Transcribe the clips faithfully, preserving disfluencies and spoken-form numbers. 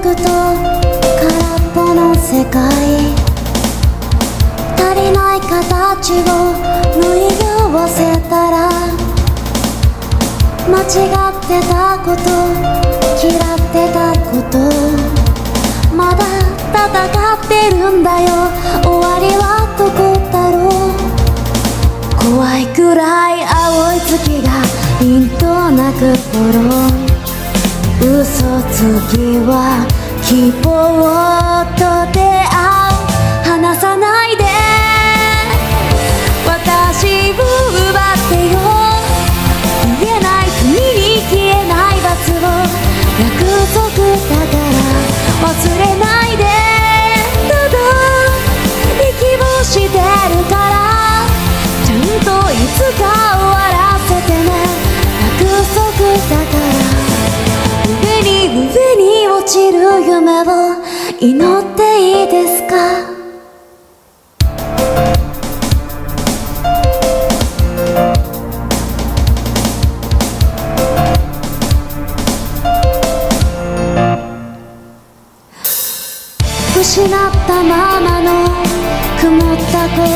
くと空っぽの世界、足りない形を縫い合わせたら、間違ってたこと、嫌ってたこと、まだ戦ってるんだよ。終わりはどこだろう。怖いくらい青い月がピンとなく頃、嘘つきは希望と出会う。離さないで私を奪ってよ。言えない国に消えない罰を約束だから忘れないで。ただ息をしてるからちゃんといつか終わらせてね。約束だから上に上に落ちる夢を祈っていいですか。失ったままの曇った心、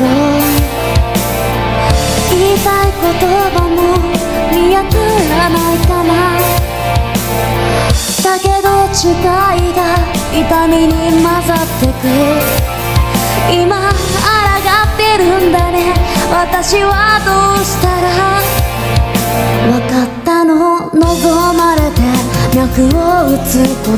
言いたい言葉も見当たらないかな。だけど誓いが痛みに混ざってく。今抗ってるんだね。私はどうしたら。分かったの、望まれて脈を打つこと、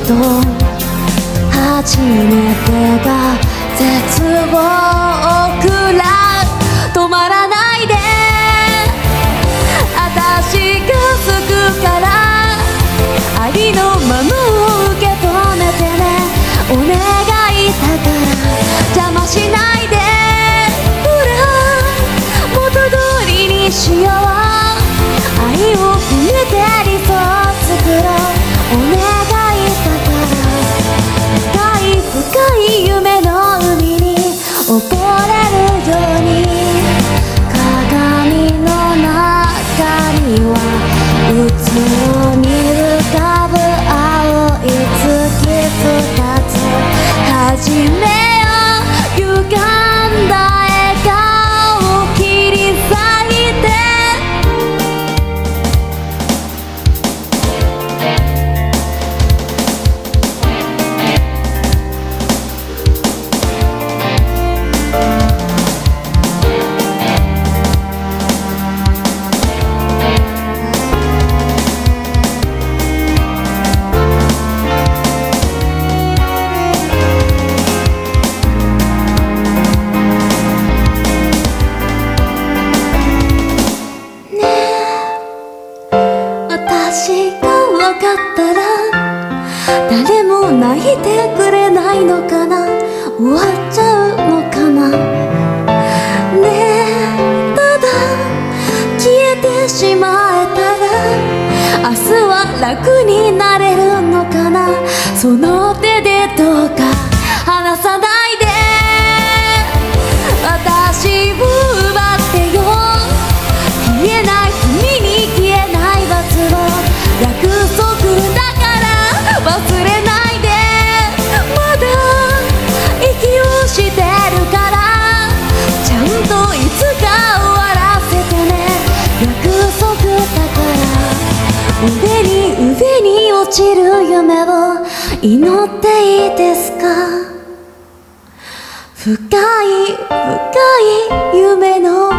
初めてが絶望を食らう。止まらないで私が救うから、ありのままを受け止めてね。お願いだから邪魔しないで。ほら元通りにしよう。愛を込めて理想を作ろう。お願いだから深い夢の海に溺れるように。鏡の中にはうつろに浮かぶ青い月二つ。始めよう歪んだ笑顔を切り裂いて。私が分かったら誰も泣いてくれないのかな。終わっちゃうのかな。ねえただ消えてしまえたら明日は楽になれるのかな。その手でどうか離さないで私を奪ってよ。消えない君に消えない罰を約束だから忘れないで。まだ息をしてるからちゃんといつか終わらせてね。約束だから上に上に落ちる夢を祈っていいですか。深い深い夢の